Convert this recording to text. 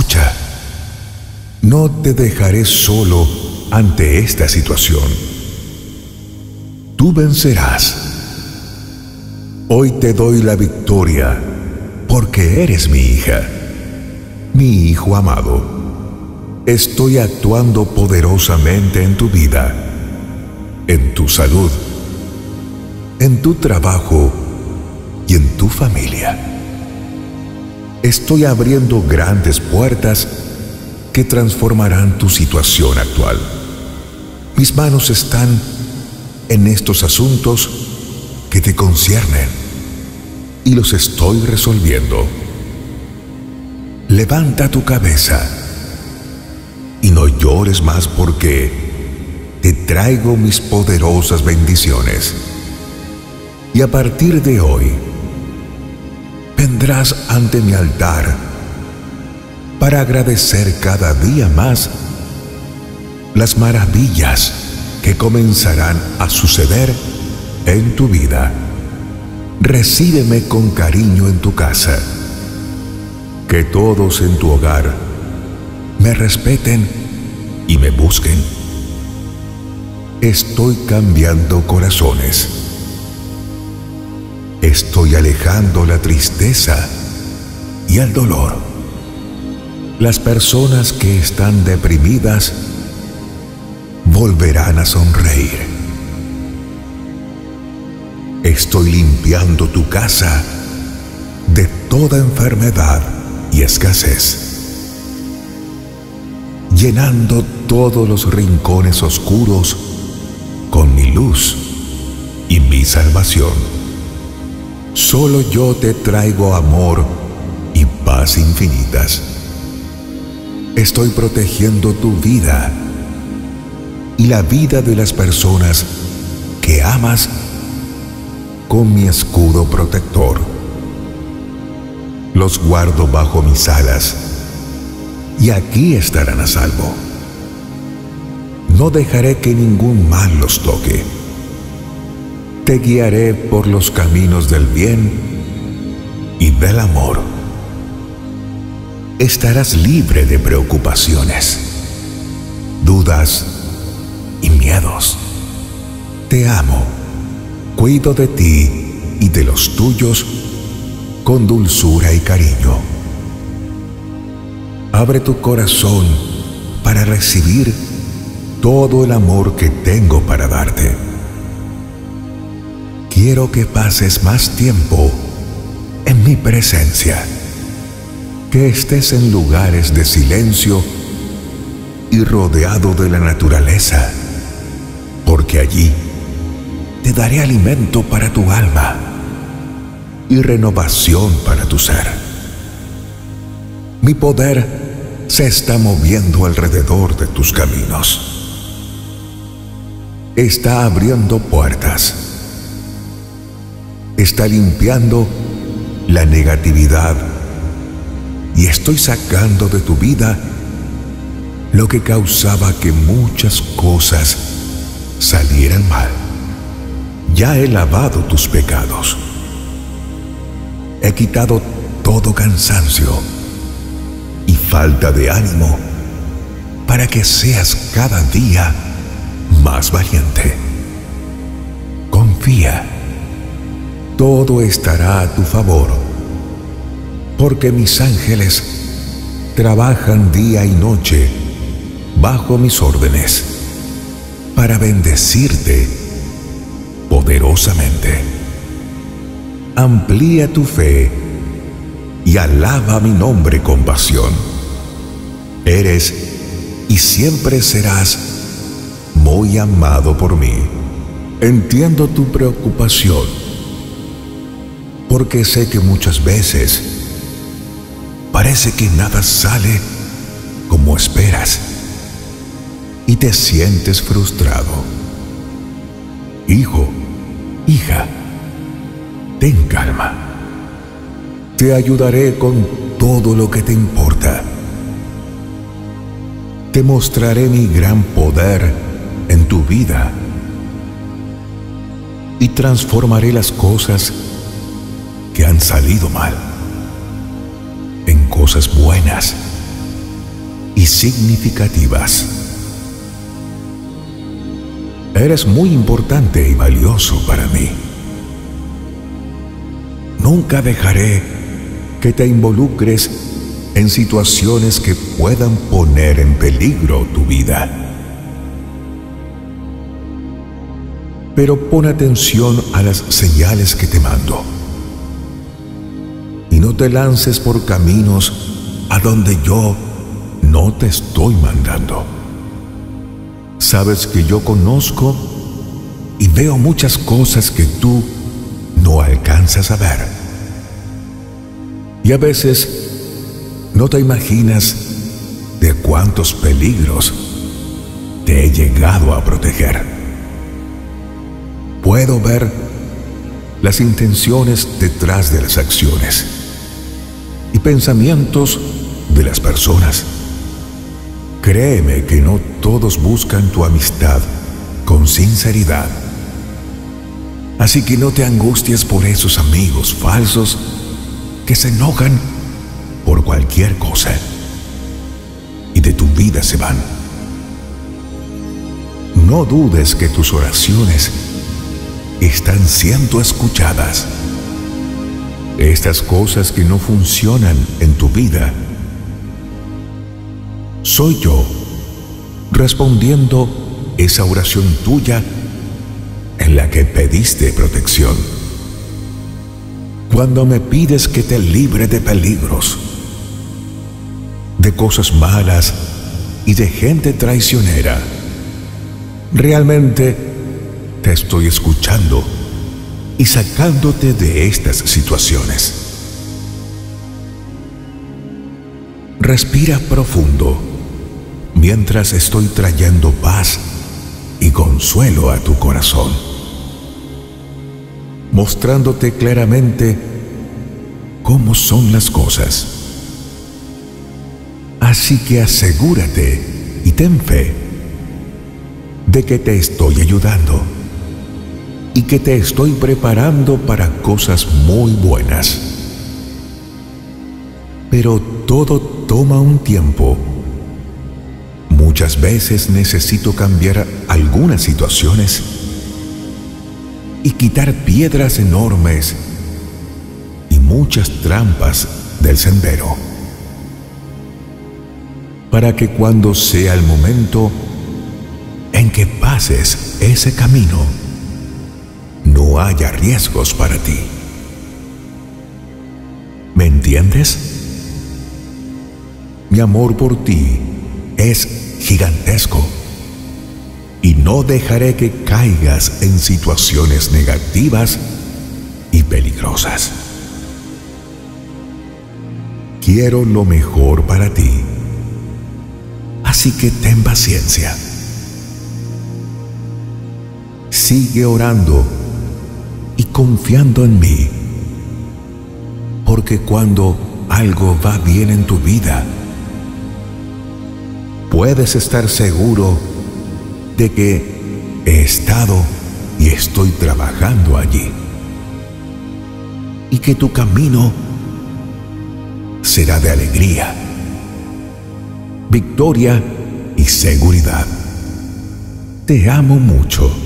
Escucha, no te dejaré solo ante esta situación. Tú vencerás. Hoy te doy la victoria porque eres mi hija, mi hijo amado. Estoy actuando poderosamente en tu vida, en tu salud, en tu trabajo y en tu familia. Estoy abriendo grandes puertas que transformarán tu situación actual. Mis manos están en estos asuntos que te conciernen y los estoy resolviendo. Levanta tu cabeza y no llores más porque te traigo mis poderosas bendiciones. Y a partir de hoy, vendrás ante mi altar para agradecer cada día más las maravillas que comenzarán a suceder en tu vida. Recíbeme con cariño en tu casa. Que todos en tu hogar me respeten y me busquen. Estoy cambiando corazones. Estoy alejando la tristeza y el dolor. Las personas que están deprimidas volverán a sonreír. Estoy limpiando tu casa de toda enfermedad y escasez, llenando todos los rincones oscuros con mi luz y mi salvación. Solo yo te traigo amor y paz infinitas. Estoy protegiendo tu vida y la vida de las personas que amas con mi escudo protector. Los guardo bajo mis alas y aquí estarán a salvo. No dejaré que ningún mal los toque. Te guiaré por los caminos del bien y del amor. Estarás libre de preocupaciones, dudas y miedos. Te amo, cuido de ti y de los tuyos con dulzura y cariño. Abre tu corazón para recibir todo el amor que tengo para darte. Quiero que pases más tiempo en mi presencia, que estés en lugares de silencio y rodeado de la naturaleza, porque allí te daré alimento para tu alma y renovación para tu ser. Mi poder se está moviendo alrededor de tus caminos. Está abriendo puertas. Está limpiando la negatividad y estoy sacando de tu vida lo que causaba que muchas cosas salieran mal. Ya he lavado tus pecados. He quitado todo cansancio y falta de ánimo para que seas cada día más valiente. Confía. Todo estará a tu favor, porque mis ángeles trabajan día y noche bajo mis órdenes para bendecirte poderosamente. Amplía tu fe y alaba mi nombre con pasión. Eres y siempre serás muy amado por mí. Entiendo tu preocupación, porque sé que muchas veces parece que nada sale como esperas y te sientes frustrado. Hijo, hija, ten calma. Te ayudaré con todo lo que te importa. Te mostraré mi gran poder en tu vida y transformaré las cosas que han salido mal en cosas buenas y significativas. Eres muy importante y valioso para mí. Nunca dejaré que te involucres en situaciones que puedan poner en peligro tu vida. Pero pon atención a las señales que te mando. Y no te lances por caminos a donde yo no te estoy mandando. Sabes que yo conozco y veo muchas cosas que tú no alcanzas a ver. Y a veces no te imaginas de cuántos peligros te he llegado a proteger. Puedo ver las intenciones detrás de las acciones y pensamientos de las personas. Créeme que no todos buscan tu amistad con sinceridad. Así que no te angusties por esos amigos falsos que se enojan por cualquier cosa y de tu vida se van. No dudes que tus oraciones están siendo escuchadas. Estas cosas que no funcionan en tu vida, soy yo respondiendo esa oración tuya en la que pediste protección. Cuando me pides que te libre de peligros, de cosas malas y de gente traicionera, realmente te estoy escuchando y sacándote de estas situaciones. Respira profundo mientras estoy trayendo paz y consuelo a tu corazón, mostrándote claramente cómo son las cosas. Así que asegúrate y ten fe de que te estoy ayudando y que te estoy preparando para cosas muy buenas. Pero todo toma un tiempo. Muchas veces necesito cambiar algunas situaciones y quitar piedras enormes y muchas trampas del sendero, para que cuando sea el momento en que pases ese camino, no haya riesgos para ti. ¿Me entiendes? Mi amor por ti es gigantesco y no dejaré que caigas en situaciones negativas y peligrosas. Quiero lo mejor para ti, así que ten paciencia. Sigue orando y confiando en mí, porque cuando algo va bien en tu vida, puedes estar seguro de que he estado y estoy trabajando allí, y que tu camino será de alegría, victoria y seguridad. Te amo mucho.